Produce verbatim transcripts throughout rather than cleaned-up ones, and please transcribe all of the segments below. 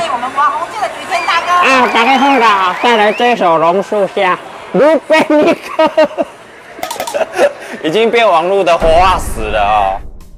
以我们网红界的雨天大哥。 啊，大家好啦，带来这首《榕树下》，如贝尼克，已经变网络的活化石了哦。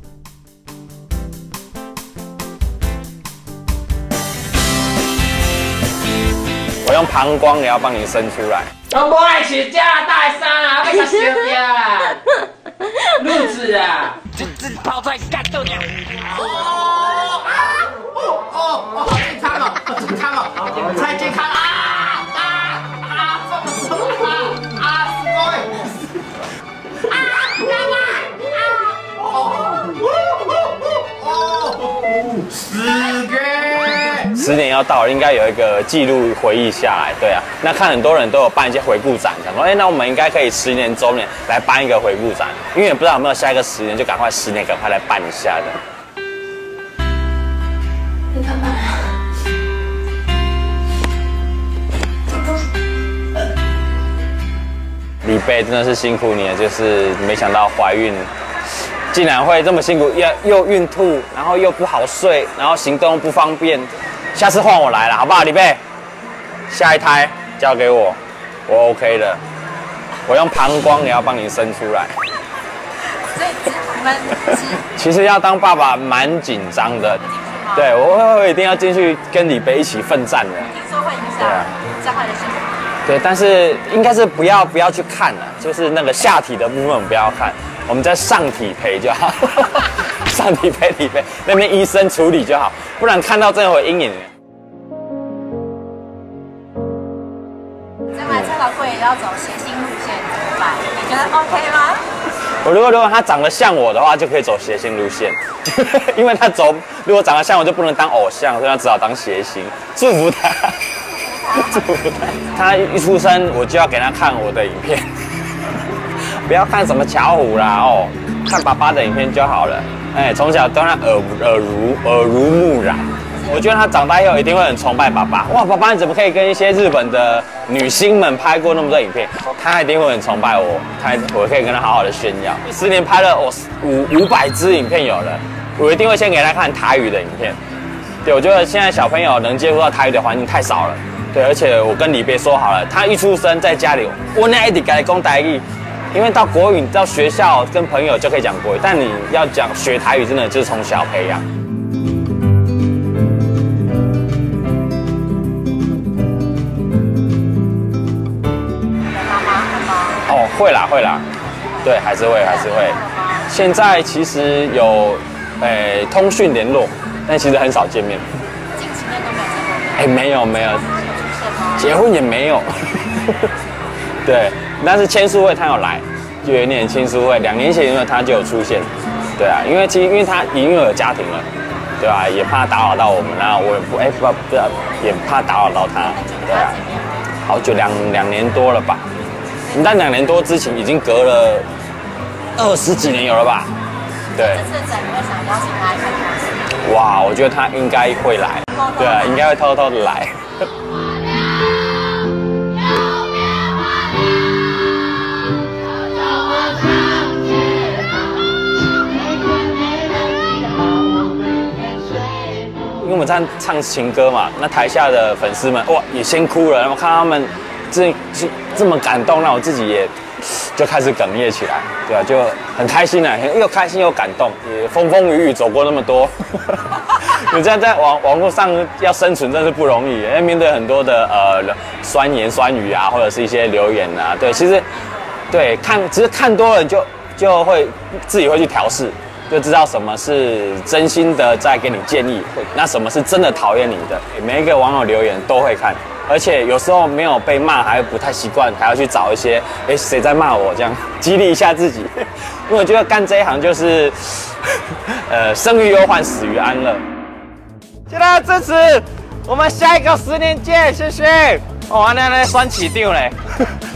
我用膀胱也要帮你伸出来。 我不爱吃加拿大衫啊，被他烧掉啦！路子啊，这这泡菜干豆娘。哦啊哦哦哦，好健康哦，好健康哦，太健康啦！啊啊啊！放什么啊？啊，すごい！啊，干嘛？啊！哦哦，是个。 十年要到了，应该有一个记录回忆下来，对啊。那看很多人都有办一些回顾展，想说，哎、欸，那我们应该可以十年周年来办一个回顾展，因为也不知道有没有下一个十年，就赶快十年赶快来办一下的。 你干嘛？ 李贝真的是辛苦你了，就是没想到怀孕竟然会这么辛苦，又又孕吐，然后又不好睡，然后行动不方便。下次换我来了，好不好，李贝？下一胎交给我，我 OK 的。我用膀胱也要帮你生出来。 所以你们其实要当爸爸蛮紧张的，对我我一定要进去跟李贝一起奋战的。 听说会影响小孩的心情。 对，但是应该是不要不要去看了，就是那个下体的部分我们不要看，我们在上体陪就好，上体陪李贝那边医生处理就好，不然看到真的会阴影。 再买蔡老贵也要走谐星路线怎么办？你觉得 OK 吗？ 我如果如果他长得像我的话，就可以走谐星路线，因为他走如果长得像我就不能当偶像，所以他只好当谐星，祝福他。祝福他。他一出生我就要给他看我的影片，不要看什么巧虎啦哦，看爸爸的影片就好了。哎，从小都让他耳耳濡耳濡目染。我觉得他长大以后一定会很崇拜爸爸。哇，爸爸你怎么可以跟一些日本的女星们拍过那么多影片？他一定会很崇拜我，他我可以跟他好好的炫耀。十年拍了我五五百支影片有了，我一定会先给他看台语的影片。对，我觉得现在小朋友能接触到台语的环境太少了。对，而且我跟李贝说好了，他一出生在家里，我那一定该讲台语，因为到国语到学校跟朋友就可以讲国语，但你要讲学台语，真的就是从小培养。哦，会啦会啦，对，还是会还是会。现在其实有，诶、欸，通讯联络，但其实很少见面。 近期内都没有见过面。 哎、欸，没有没有，结婚也没有。对，但是签书会他有来，就有一年签书会，两年前因为他就有出现。对啊，因为其实因为他已经有家庭了，对吧、啊？也怕打扰到我们，然后我也不哎、欸、不不也怕打扰到他，对啊。好久两两年多了吧。但两年多之前已经隔了二十几年有了吧？对。 这次展你会想邀请他来看吗？ 哇，我觉得他应该会来，对啊，应该会偷偷的来。因为我们在唱情歌嘛，那台下的粉丝们哇也先哭了，然后看他们这这这么感动，让我自己也就开始哽咽起来，对啊，就很开心啊，又开心又感动，也风风雨雨走过那么多，你这样在网网络上要生存真是不容易，因为面对很多的呃酸言酸语啊，或者是一些留言啊，对，其实对看只是看多了你就就会自己会去调试。就知道什么是真心的在给你建议，那什么是真的讨厌你的。每一个网友留言都会看，而且有时候没有被骂还不太习惯，还要去找一些哎谁在骂我这样激励一下自己。因为我觉得干这一行就是呃生于忧患，死于安乐。谢谢大家支持，我们下一个十年见，谢谢。哦，那那酸起掉嘞。